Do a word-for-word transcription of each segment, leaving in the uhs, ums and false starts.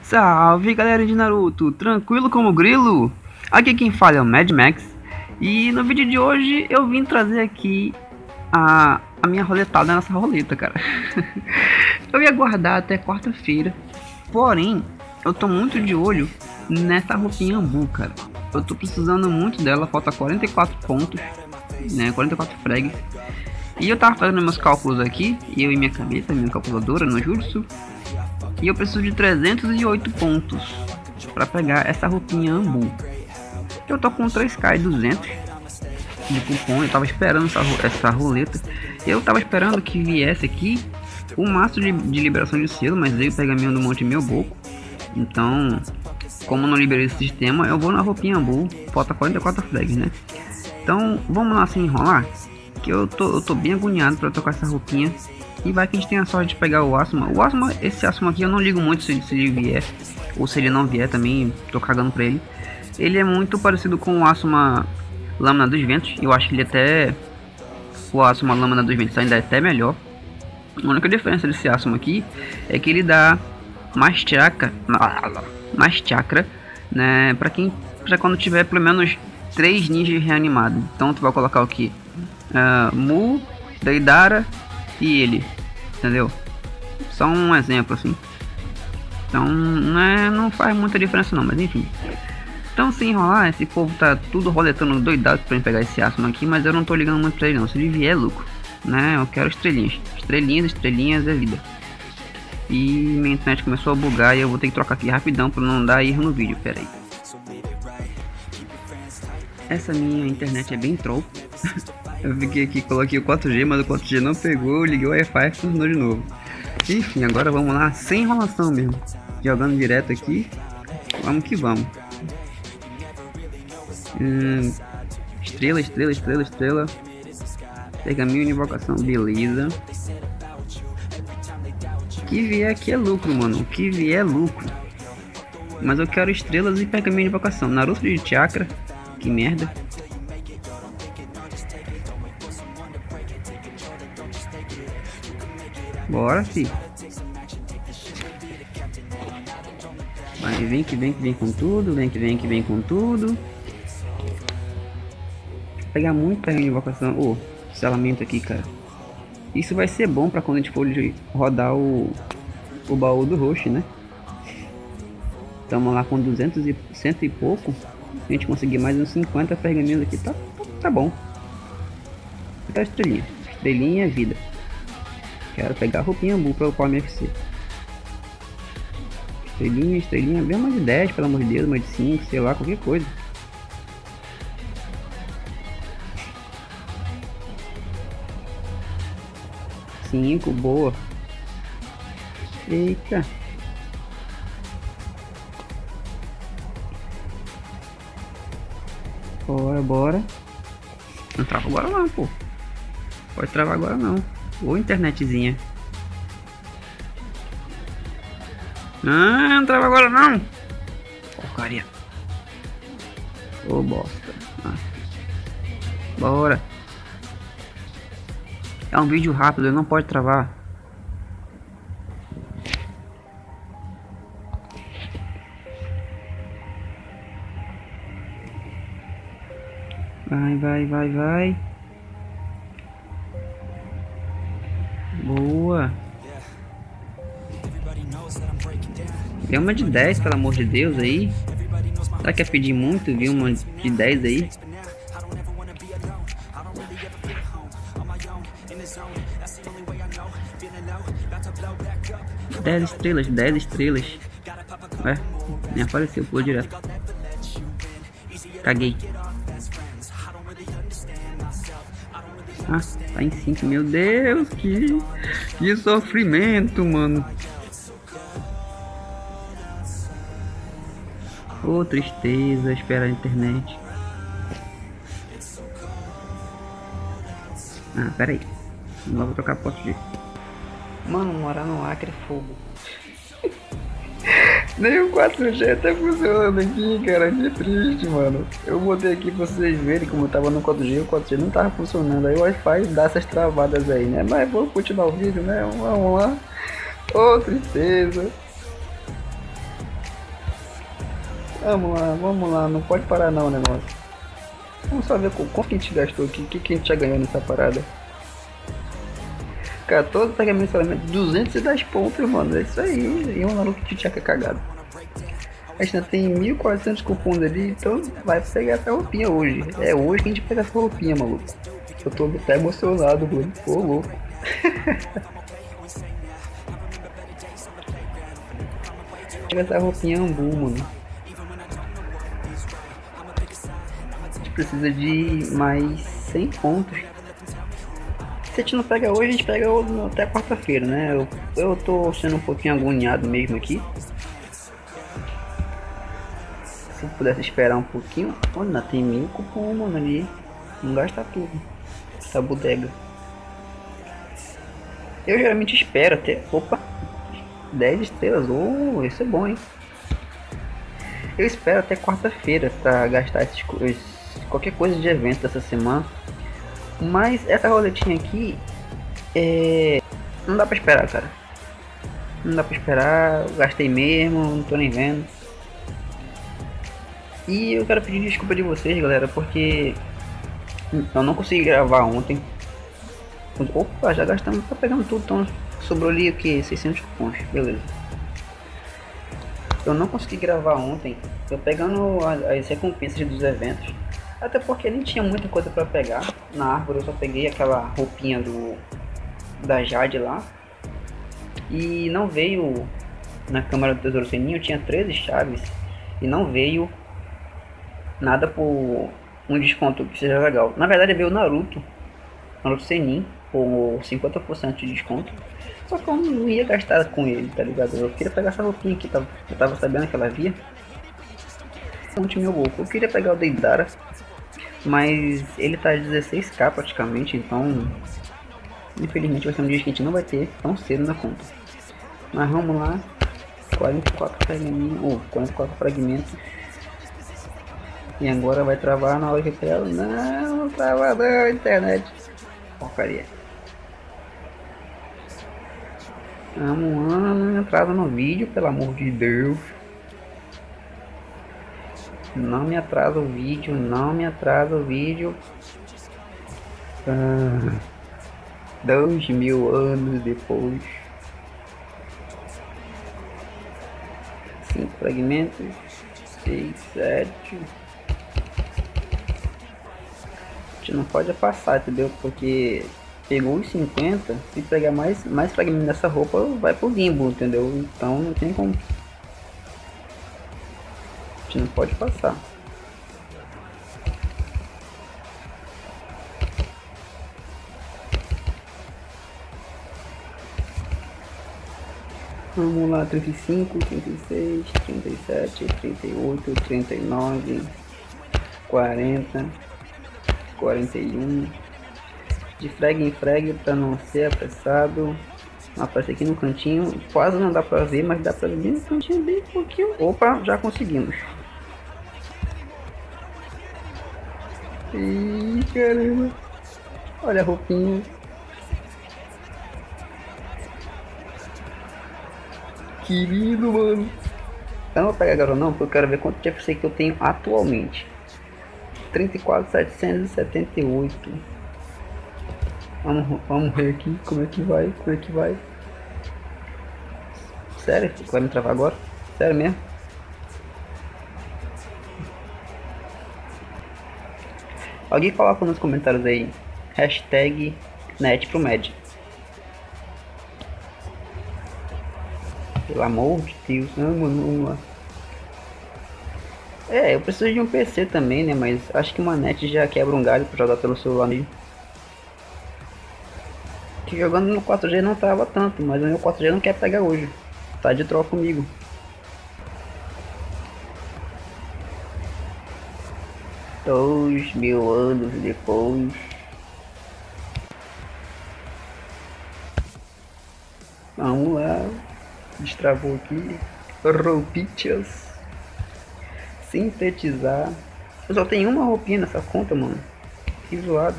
Salve galera de Naruto, tranquilo como grilo? Aqui quem fala é o Mad Max. E no vídeo de hoje eu vim trazer aqui a, a minha roletada nessa roleta, cara. Eu ia guardar até quarta-feira, porém eu tô muito de olho nessa roupinha Ambu, cara. Eu tô precisando muito dela, falta quarenta e quatro pontos, né, quarenta e quatro frags. E eu tava fazendo meus cálculos aqui, eu e minha cabeça, minha calculadora no Jutsu. E eu preciso de trezentos e oito pontos para pegar essa roupinha Ambu. Eu tô com três K e duzentos de cupom. Eu tava esperando essa, essa roleta. Eu tava esperando que viesse aqui o máximo de, de liberação de selo, mas veio pegar meu do Monte Meu Boco. Então, como não liberei esse sistema, eu vou na roupinha Ambu. Falta quarenta e quatro flags, né? Então, vamos lá sem enrolar, que eu tô, eu tô bem agoniado para tocar essa roupinha. E vai que a gente tem a sorte de pegar o Asuma. O Asuma, esse Asuma aqui eu não ligo muito se, se ele vier, ou se ele não vier também, tô cagando pra ele. Ele é muito parecido com o Asuma Lâmina dos Ventos. Eu acho que ele até, o Asuma Lâmina dos Ventos ainda é até melhor. A única diferença desse Asuma aqui é que ele dá mais chakra, mais chakra, né, pra quem, pra quando tiver pelo menos três ninjas reanimados. Então tu vai colocar o que? Uh, Mu, Deidara e ele, entendeu? Só um exemplo assim. Então não, é, não faz muita diferença não, mas enfim. Então sem enrolar, esse povo tá tudo roletando doidado pra pegar esse Asuma aqui, mas eu não tô ligando muito pra ele não. Se ele vier é lucro, né? Eu quero estrelinhas, estrelinhas, estrelinhas é vida. E minha internet começou a bugar e eu vou ter que trocar aqui rapidão pra não dar erro no vídeo, pera aí. Essa minha internet é bem troll. Eu fiquei aqui, coloquei o quatro G, mas o quatro G não pegou, liguei o Wi-Fi e funcionou de novo. Enfim, agora vamos lá, sem enrolação mesmo. Jogando direto aqui. Vamos que vamos. Hum, estrela, estrela, estrela, estrela. Pergaminho de invocação, beleza. O que vier aqui é lucro, mano. O que vier é lucro. Mas eu quero estrelas e pergaminho de invocação. Naruto de chakra. Que merda. Bora, fi. Vai, vem que vem que vem com tudo. Vem que vem que vem com tudo. Vou pegar muito pergaminho de invocação. Ô, oh, selamento aqui, cara. Isso vai ser bom pra quando a gente for rodar o, o baú do Roshi, né? Estamos lá com duzentos e cento e pouco. Se a gente conseguir mais uns cinquenta pergaminhos aqui, tá, tá, tá bom. Tá estrelinha. Estrelinha é vida. Quero pegar a roupinha Ambu para upar minha F C. Estrelinha, estrelinha, bem mais de dez, pelo amor de Deus, mais de cinco, sei lá, qualquer coisa. cinco, boa. Eita. Bora, bora. Não trava agora não, pô. Pode travar agora não. Ô internetzinha. Ah, não trava agora não. Porcaria. Ô bosta. Ah. Bora. É um vídeo rápido, ele não pode travar. Vai, vai, vai, vai. Boa. Deu uma de dez, pelo amor de Deus aí. Será que é pedir muito, viu? Uma de dez aí. dez estrelas, dez estrelas. Ué, nem apareceu, pulou direto. Caguei. Ah, tá em cinco, meu Deus, que, que sofrimento, mano. Oh, tristeza, espera a internet. Ah, pera aí. Não vou trocar posto de. Mano, morar no Acre é fogo. Nem o quatro G tá funcionando aqui, cara, que triste, mano. Eu botei aqui pra vocês verem como eu tava no quatro G, o quatro G não tava funcionando. Aí o Wi-Fi dá essas travadas aí, né? Mas vou continuar o vídeo, né? Vamos lá. Ô, tristeza. Vamos lá, vamos lá, não pode parar não o negócio. Vamos só ver quanto que a gente gastou aqui, o que, que a gente já ganhou nessa parada. quatorze pagamentos somente, duzentos e dez pontos, mano, é isso aí. E um maluco que tinha cagado. A gente ainda tem mil e quatrocentos cupons ali, então vai pegar essa roupinha hoje. É hoje que a gente pega essa roupinha, maluco. Eu tô até emocionado, mano. Pô, louco. Pega essa roupinha Ambu, mano. A gente precisa de mais cem pontos. Se a gente não pega hoje, a gente pega até quarta-feira, né? Eu, eu tô sendo um pouquinho agoniado mesmo aqui. Se eu pudesse esperar um pouquinho. Olha, tem mil cupom, mano, ali. Não gasta tudo. Essa bodega. Eu geralmente espero até. Opa! dez estrelas. Oh, isso é bom, hein? Eu espero até quarta-feira pra gastar esses, qualquer coisa de evento dessa semana. Mas essa roletinha aqui é... não dá pra esperar, cara. Não dá pra esperar. Eu gastei mesmo, não tô nem vendo. E eu quero pedir desculpa de vocês, galera, porque eu não consegui gravar ontem. Opa, já gastamos, tá pegando tudo, então sobrou ali o que? seiscentos cupons, beleza. Eu não consegui gravar ontem, eu pegando as recompensas dos eventos. Até porque nem tinha muita coisa pra pegar. Na árvore eu só peguei aquela roupinha do da Jade lá. E não veio na câmara do Tesouro Seninho, eu tinha treze chaves. E não veio nada por um desconto que seja legal. Na verdade veio o Naruto, Naruto Senin, por cinquenta por cento de desconto. Só que eu não ia gastar com ele, tá ligado? Eu queria pegar essa roupinha aqui, tava, eu tava sabendo que ela via. Fonte meu louco, eu queria pegar o Deidara, mas ele tá dezesseis k praticamente, então infelizmente vai ser um dia que a gente não vai ter tão cedo na conta. Mas vamos lá, quarenta e quatro fragmentos, oh, quarenta e quatro fragmentos. E agora vai travar na hora que eu quero. Não, não trava não, internet. Porcaria. Vamos lá, não atrasa no vídeo, pelo amor de Deus. Não me atrasa o vídeo, não me atrasa o vídeo. Ah, dois mil anos depois. Cinco fragmentos. Seis, sete. A gente não pode passar, entendeu? Porque pegou os cinquenta, se pegar mais, mais fragmentos dessa roupa, vai pro limbo, entendeu? Então não tem como. A gente não pode passar. Vamos lá, trinta e cinco, trinta e seis, trinta e sete, trinta e oito, trinta e nove, quarenta, quarenta e um. De frag em frag para não ser apressado. Aparece aqui no cantinho, quase não dá pra ver, mas dá pra ver bem no cantinho, bem pouquinho. Opa, já conseguimos. Ih, caramba. Olha a roupinha. Querido, mano. Eu não vou pegar agora não, porque eu quero ver quanto de F C que eu tenho atualmente. trinta e quatro mil setecentos e setenta e oito. Vamos, vamos ver aqui como é que vai, como é que vai. Sério? Vai me travar agora? Sério mesmo? Alguém coloca nos comentários aí. Hashtag NetPromed. Pelo amor de Deus, não, mano, vamos lá. É, eu preciso de um P C também, né? Mas acho que uma net já quebra um galho pra jogar pelo celular mesmo. Que jogando no quatro G não trava tanto, mas o meu quatro G não quer pegar hoje. Tá de troca comigo. Dois mil anos depois. Vamos lá. Destravou aqui. Roupinhas. Sintetizar. Eu só tenho uma roupinha nessa conta, mano. Que zoado.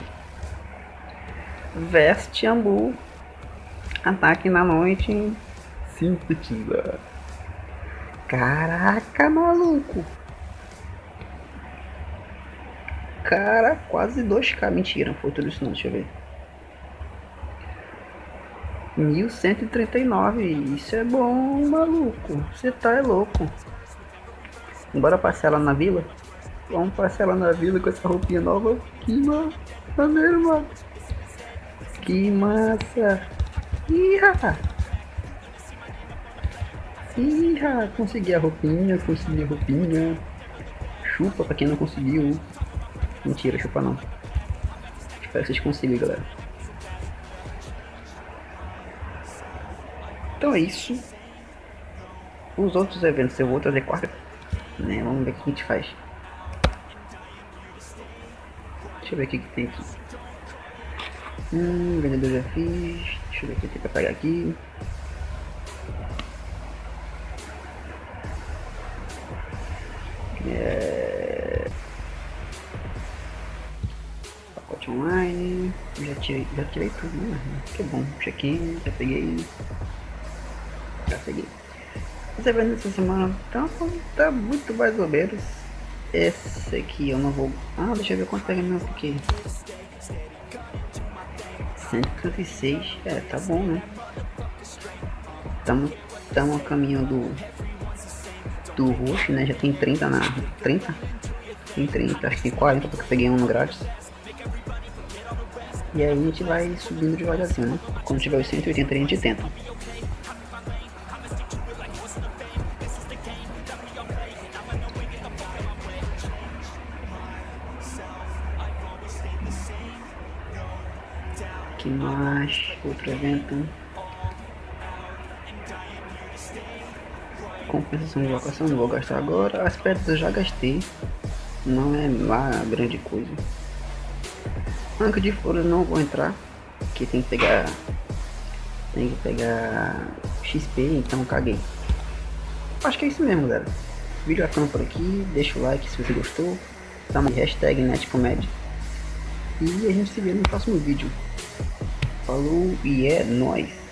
Veste Ambu. Ataque na noite. Sintetizar. Caraca, maluco. Cara, quase dois K. Mentira, não foi tudo isso não, deixa eu ver. mil cento e trinta e nove. Isso é bom, maluco. Você tá é louco. Bora passear lá na vila? Vamos passear lá na vila com essa roupinha nova. Que maneiro, mano. Que massa. Iha. Iha. Consegui a roupinha, consegui a roupinha. Chupa pra quem não conseguiu. Mentira, chupa não. Espero que vocês consigam, galera. Então é isso. Os outros eventos eu vou trazer quarta, né? Vamos ver o que a gente faz. Deixa eu ver o que, que tem aqui. Hum, vendedor já fiz. Deixa eu ver o que tem pra pegar aqui. É... Pacote online. Já tirei, já tirei tudo, né? Que bom. Check-in, já peguei. Já peguei. Os eventos dessa semana tá, tá muito mais ou menos. Esse aqui eu não vou. Ah, deixa eu ver quanto pega meu aqui. cento e trinta e seis. É, tá bom, né? Estamos a caminho do do roxo, né? Já tem trinta na trinta. Tem trinta, acho que tem quarenta porque eu peguei um no grátis. E aí a gente vai subindo devagarzinho, né? Quando tiver os cento e oitenta a gente tenta. Que mais? Outro evento. Compensação de locação, não vou gastar agora. As pedras eu já gastei. Não é lá grande coisa. Arranca de folhas não vou entrar. Porque tem que pegar. Tem que pegar X P, então caguei. Acho que é isso mesmo, galera. O vídeo acaba por aqui. Deixa o like se você gostou. Dá uma hashtag netcomédia. E a gente se vê no próximo vídeo. Falou e é nóis!